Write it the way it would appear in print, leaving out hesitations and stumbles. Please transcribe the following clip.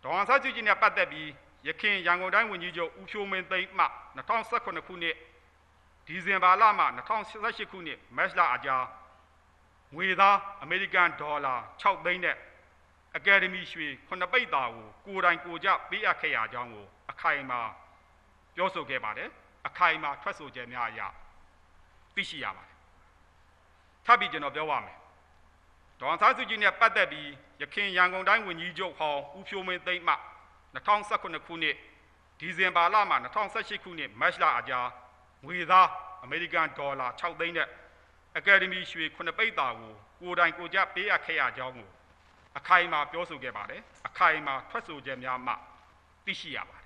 Aung San Suu Kyiနဲ့ပတ်သက်ပြီးယခင်ရန်ကုန်တိုင်းဝန်ကြီးချုပ်ဦးဖြိုးမင်းသိန်းမှ2019ခုနှစ်ဒီဇင်ဘာလမှ2018ခုနှစ်မတ်လအကြားငွေသားအမေရိကန်ဒေါ်လာ6သိန်းနဲ့အကယ်ဒမီရွှေ9ပိတ်တာကိုကိုယ်တိုင်ကိုကြပေးအပ်ခဲ့ရကြောင်းကိုအခိုင်အမာပြောဆိုခဲ့ပါတယ်အခိုင်အမာထွက်ဆိုချက်များအရသိရှိရပါတယ်ထပ်ပြီးကျွန်တော်ပြောပါမယ်ဒေါ်အောင်ဆန်းစုကြည်နဲ့ပတ်သက်ပြီးယခင်ရန်ကုန်တိုင်းဝန်ကြီးချုပ်ဟောင်းဦးဖြိုးမင်းသိန်းမှ2019ခုနှစ်ဒီဇင်ဘာလမှ2018ခုနှစ်မတ်လအကြားငွေသားအမေရိကန်ဒေါ်လာ6သိန်းနဲ့အကယ်ဒမီရွှေ9ပိတ်တာကိုယ်တိုင်ကိုကြပေးအပ်ခဲ့ရကြောင်းကိုအခိုင်အမာပြောဆိုခဲ့ပါတယ်အခိုင်အမာထွက်ဆိုချက်များမှသိရှိရပါတယ်